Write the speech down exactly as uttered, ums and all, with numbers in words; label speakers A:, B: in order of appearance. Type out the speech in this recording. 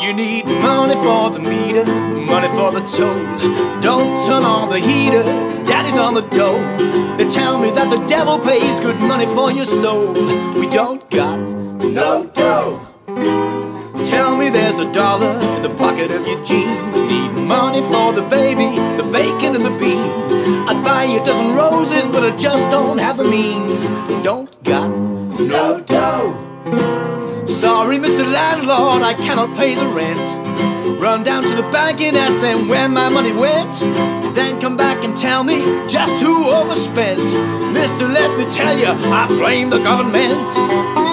A: You need money for the meter, money for the toll. Don't turn on the heater, daddy's on the dole. They tell me that the devil pays good money for your soul. We don't got no dough. Tell me there's a dollar in the pocket of your jeans. Need money for the baby, the bacon and the beans. I'd buy you a dozen roses, but I just don't have the means. Don't got no dough. Sorry, Mister Landlord, I cannot pay the rent. Run down to the bank and ask them where my money went. Then come back and tell me just who overspent. Mister, let me tell you, I blame the government.